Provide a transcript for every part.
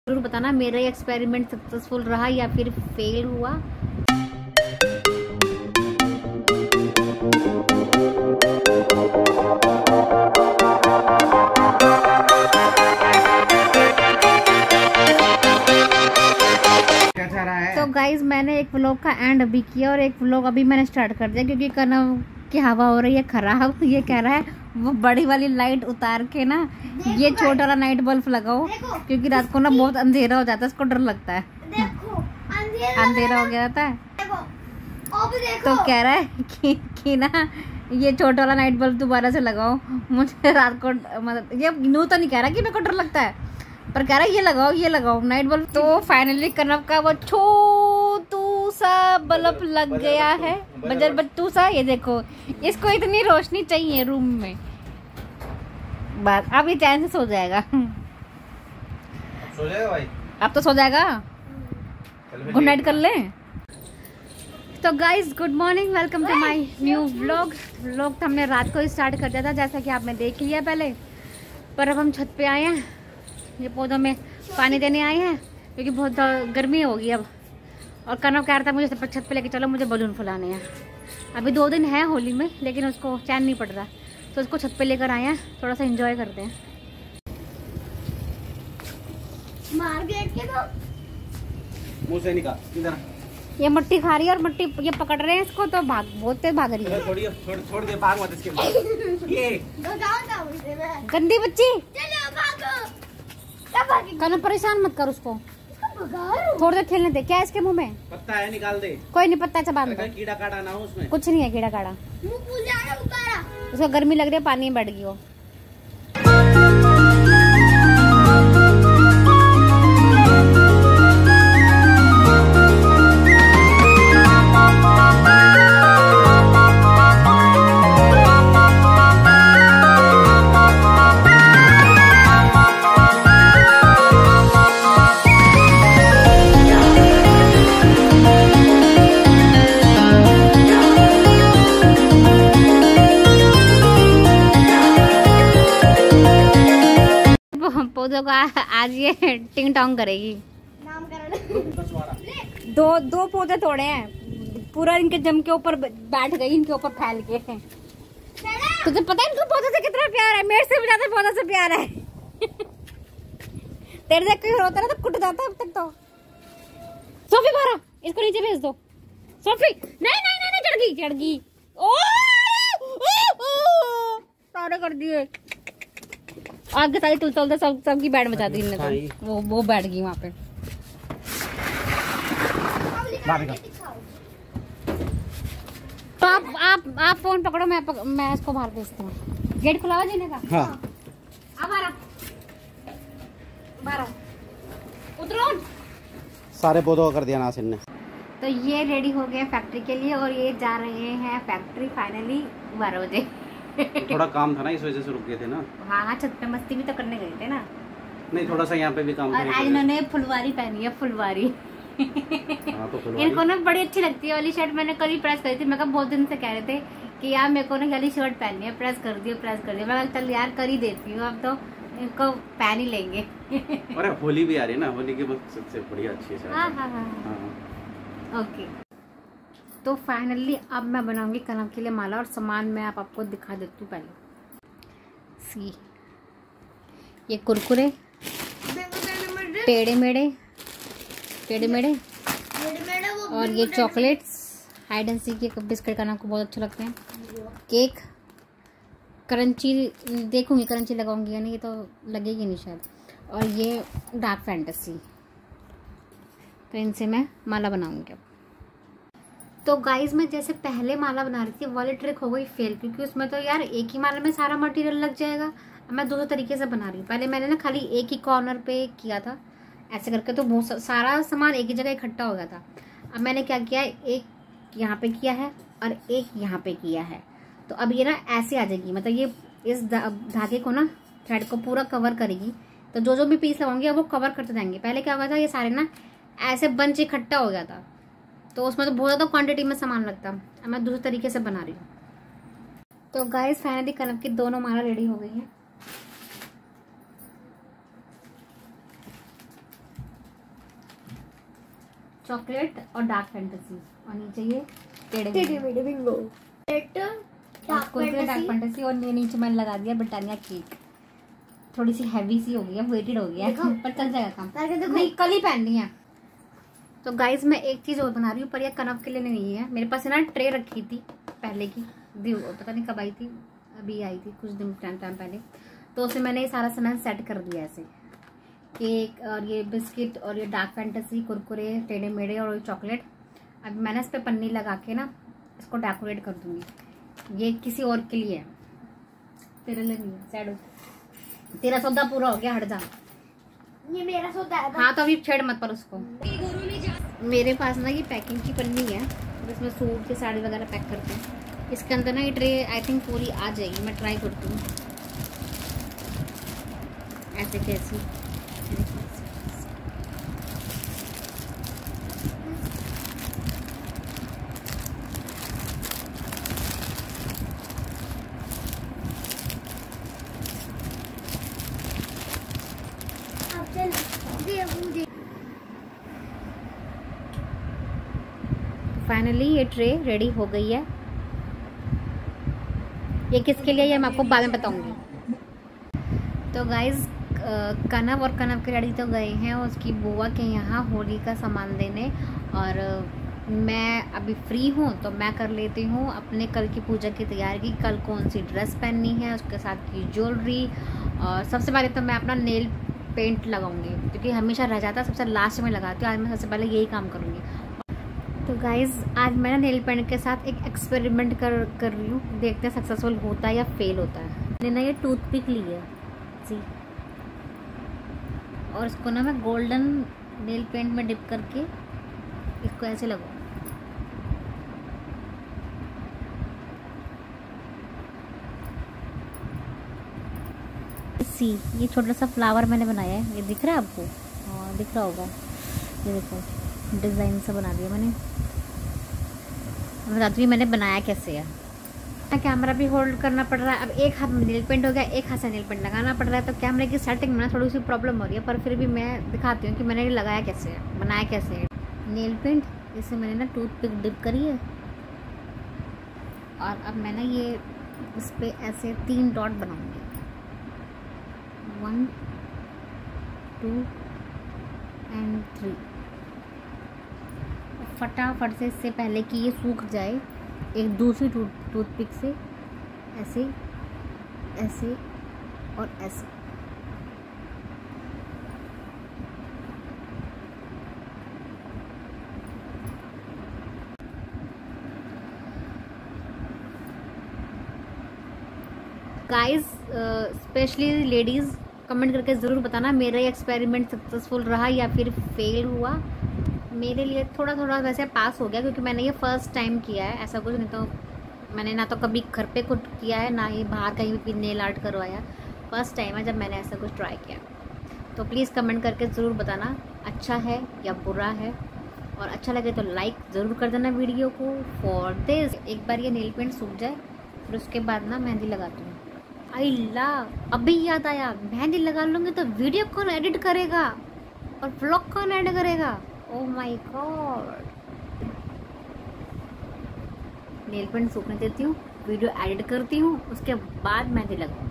जरूर बताना मेरा ये एक्सपेरिमेंट सक्सेसफुल रहा या फिर फेल हुआ। तो गाइज मैंने एक व्लॉग का एंड अभी किया और एक व्लॉग अभी मैंने स्टार्ट कर दिया क्योंकि कनव की हवा हो रही है खराब। ये कह रहा है वो बड़ी वाली लाइट उतार के ना ये छोटा वाला नाइट बल्ब लगाओ क्योंकि रात को ना बहुत अंधेरा हो जाता है, इसको डर लगता है। अंधेरा हो गया था तो कह रहा है कि ना ये छोटा वाला नाइट बल्ब दोबारा से लगाओ। मुझे रात को मतलब ये न्यू तो नहीं कह रहा कि मेरे को डर लगता है, पर कह रहा है ये लगाओ नाइट बल्ब। तो फाइनली कनव का वो छोटू सा बल्ब लग गया है, बजर बच्चू सा। ये देखो इसको इतनी रोशनी चाहिए रूम में, बस अब ये चैन से सो जाएगा। सो जाएगा भाई, अब तो सो जाएगा। गुड नाइट कर ले। तो guys good morning, welcome to my new vlog. Vlog तो हमने रात को स्टार्ट कर दिया था जैसा कि आपने देख लिया पहले, पर अब हम छत पे आए हैं, ये पौधों में पानी देने आए हैं क्योंकि बहुत गर्मी होगी अब। और कनव कह रहा था मुझे छत पे लेके चलो, मुझे बलून फुलाने हैं। अभी 2 दिन है होली में लेकिन उसको चैन नहीं पड़ रहा, तो उसको छत पे लेकर आए हैं, थोड़ा सा एंजॉय करते हैं। मार मुंह से निकाल इधर। ये मट्टी खा रही है और मट्टी ये पकड़ रहे हैं इसको, तो बहुत तेज भाग रही है। छोड़ दे, भाग मत इसके बाद। ये गंदी बच्ची, कनव परेशान मत कर उसको, थोड़ी देर खेलने दे। क्या है इसके मुंह में? पत्ता है, निकाल दे। कोई नहीं, पत्ता चबा दो। कीड़ा काटा ना हो उसमें। कुछ नहीं है कीड़ा काड़ा, उसको गर्मी लग रही है, पानी में बैठ गई हो। पौधों का आज ये टिंग टोंग करेगी। दो पौधे तोड़े हैं, पूरा इनके जम के ऊपर बैठ गई, इनके ऊपर फैल के। तुझे पता है इनको पौधों से कितना प्यार है? मेरे से भी ज्यादा पौधों से प्यार है। तेरे से कोई होता ना तो कुट जाता अब तक तो। सोफी मारा, इसको नीचे भेज दो। सोफी नहीं चढ़ गई। सारे कर दिए आगे सारी तुलता सबकी बैठ बचा दी इन्होंने, तो वो बैठ गई वहाँ पे। तो आप फोन पकड़ो, मैं इसको बाहर भेजती हूँ। गेट खुला हुआ जीने का। हाँ। अब बारह उतरो। सारे पौधों का कर दिया नासिर ने। तो ये रेडी हो गए फैक्ट्री के लिए और ये जा रहे हैं फैक्ट्री फाइनली 12 बजे। थोड़ा काम था ना, इस वजह से रुक गए थे ना। हाँ, छत पे मस्ती भी तो करने गए थे ना। नहीं, थोड़ा सा यहाँ पे भी काम। और आज इन्होंने फुलवारी पहनी है, फुलवारी। हाँ, तो फुलवारी इनको ना बड़ी अच्छी लगती है वाली शर्ट। मैंने कल ही प्रेस करी थी, मैं कहा बहुत दिन से कह रहे थे कि यार मेरे को ना वाली शर्ट पहननी है, प्रेस कर दियो। मैं चल यार कर ही देती हूँ, अब तो इनको पहन ही लेंगे। अरे होली भी आ रही है ना, होली की सबसे बढ़िया अच्छी शर्ट। हाँ। ओके, तो फाइनली अब मैं बनाऊंगी कनव के लिए माला, और सामान मैं आपको दिखा देती हूँ पहले। सी ये कुरकुरे, टेढ़े मेढ़े और ये चॉकलेट्स, हाइड एंड सीक के बिस्किट कनव को बहुत अच्छे लगते हैं। केक, क्रंची देखूंगी क्रंची लगाऊंगी या नहीं, ये तो लगेगी नहीं शायद। और ये डार्क फैंटेसी, तो इनसे मैं माला बनाऊंगी। तो गाइज मैं जैसे पहले माला बना रही थी वाली ट्रिक हो गई फेल, क्योंकि उसमें तो यार एक ही माला में सारा मटेरियल लग जाएगा। अब मैं दूसरे तरीके से बना रही हूँ। पहले मैंने ना खाली एक ही कॉर्नर पे किया था ऐसे करके, तो बहुत सारा सामान एक ही जगह इकट्ठा हो गया था। अब मैंने क्या किया, एक यहाँ पे किया है और एक यहाँ पे किया है, तो अब ये ना ऐसे आ जाएगी, मतलब ये इस धागे को ना थ्रेड को पूरा कवर करेगी। तो जो भी पीस लगाऊंगी वो कवर करते जाएंगे। पहले क्या हुआ था, ये सारे ना ऐसे बंच इकट्ठा हो गया था, तो उसमें तो बहुत ज़्यादा क्वांटिटी में सामान लगता। अब मैं दूसरे तरीके से बना रही हूँ। तो गाइस फाइनली कनव की दोनों माला रेडी हो गई है। चॉकलेट और डार्क फैंटेसी, और नीचे ये टेढ़े मेढ़े बिंगो। डार्क फैंटेसी, और नीचे मैंने लगा दिया ब्रिटानिया केक। थोड़ी सी हैवी सी हो गई है, वेटेड हो गया है, पर चल जाएगा काम। नहीं, कल ही पहननी है। तो गाइज मैं एक चीज़ और बना रही हूँ, पर यह कनव के लिए नहीं है। मेरे पास है ना ट्रे रखी थी पहले की, पता नहीं कब आई थी, अभी आई थी कुछ दिन टाइम पहले। तो उसमें मैंने ये सारा सामान सेट कर दिया ऐसे, केक और ये बिस्किट और ये डार्क फैंटेसी, कुरकुरे, टेढ़े मेढ़े और चॉकलेट। अब मैंने इस पर पन्नी लगा के ना इसको डेकोरेट कर दूंगी। ये किसी और के लिए है, तेरे लिए नहीं है। सैड, तेरा सौदा पूरा हो गया, हट जा। ये मेरा सौदा है। हाँ तो अभी छेड़ मत पर उसको। मेरे पास ना ये पैकिंग की पन्नी है जिसमें सूट के साड़ी वगैरह पैक करते हैं। इसके अंदर ना ये ट्रे आई थिंक पूरी आ जाएगी, मैं ट्राई करती हूँ। ऐसे कैसी फाइनली ये ट्रे रेडी हो गई है। ये किसके लिए है मैं आपको बाद में बताऊंगी। तो गाइज कनव और कनव के डैडी तो गए हैं उसकी बुआ के यहाँ होली का सामान देने, और मैं अभी फ्री हूँ तो मैं कर लेती हूँ अपने कल की पूजा की तैयारी। कल कौन सी ड्रेस पहननी है, उसके साथ की ज्वेलरी, और सबसे पहले तो मैं अपना नेल पेंट लगाऊंगी क्योंकि हमेशा रह जाता है, सबसे लास्ट में लगाती हूँ। आज मैं सबसे पहले यही काम करूँगी। तो गाइज़ आज मैं नेल पेंट के साथ एक एक्सपेरिमेंट कर रही हूँ, देखते हैं सक्सेसफुल होता है या फेल होता है। मैंने ना ये टूथपिक ली है जी, और इसको ना मैं गोल्डन नेल पेंट में डिप करके इसको ऐसे लगाऊँ। सी ये छोटा सा फ्लावर मैंने बनाया है, ये दिख रहा है आपको? हाँ दिख रहा होगा। ये देखो डिज़ाइन से बना दिया मैंने। बताती हूँ मैंने बनाया कैसे है। कैमरा भी होल्ड करना पड़ रहा है। अब एक हाथ में नेल पेंट हो गया, एक हाथ से नेल पेंट लगाना पड़ रहा है, तो कैमरे की सेटिंग में ना थोड़ी सी प्रॉब्लम हो रही है, पर फिर भी मैं दिखाती हूँ कि मैंने लगाया कैसे है, बनाया कैसे है नेल पेंट। इसे मैंने ना टूथपिक डिप करी है, और अब मैं ना ये इस पर ऐसे 3 डॉट बनाऊँगी, 1 2 एंड 3। फटाफट से इससे पहले कि ये सूख जाए एक दूसरी टूथपिक से ऐसे ऐसे और ऐसे। गाइस स्पेशली लेडीज़ कमेंट करके ज़रूर बताना मेरा ये एक्सपेरिमेंट सक्सेसफुल रहा या फिर फेल हुआ। मेरे लिए थोड़ा थोड़ा वैसे पास हो गया क्योंकि मैंने ये फ़र्स्ट टाइम किया है, ऐसा कुछ नहीं तो मैंने ना तो कभी घर पे कुछ किया है ना ही बाहर कहीं भी नेल आर्ट करवाया। फर्स्ट टाइम है जब मैंने ऐसा कुछ ट्राई किया। तो प्लीज़ कमेंट करके ज़रूर बताना अच्छा है या बुरा है, और अच्छा लगे तो लाइक ज़रूर कर देना वीडियो को। फॉर दिस एक बार ये नेल पेंट सूख जाए फिर उसके बाद ना मेहंदी लगाती हूँ। अल्ला अभी याद आया, मेहंदी लगा लूँगी तो वीडियो कौन एडिट करेगा और व्लॉग कौन ऐड करेगा? Oh my god. Nail paint सूखने देती हूँ, वीडियो एडिट करती हूँ, उसके बाद मेहंदी लगाऊंगी।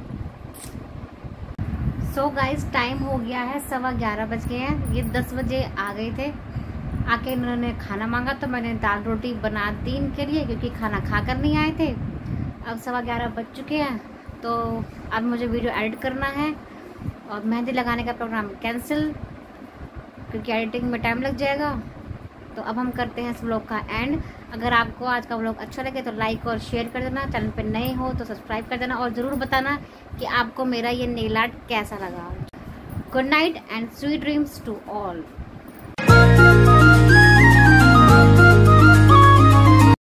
सो गाइज टाइम हो गया है 11:15 बज गए हैं। ये 10 बजे आ गए थे, आके इन्होंने खाना मांगा तो मैंने दाल रोटी बना दी इनके लिए क्योंकि खाना खा कर नहीं आए थे। अब 11:15 बज चुके हैं, तो अब मुझे वीडियो एडिट करना है और मेहंदी लगाने का प्रोग्राम कैंसिल क्योंकि एडिटिंग में टाइम लग जाएगा। तो अब हम करते हैं इस व्लॉग का एंड। अगर आपको आज का व्लॉग अच्छा लगे तो लाइक और शेयर कर देना, चैनल पर नए हो तो सब्सक्राइब कर देना, और ज़रूर बताना कि आपको मेरा ये नेल आर्ट कैसा लगा। Good night and sweet dreams to all.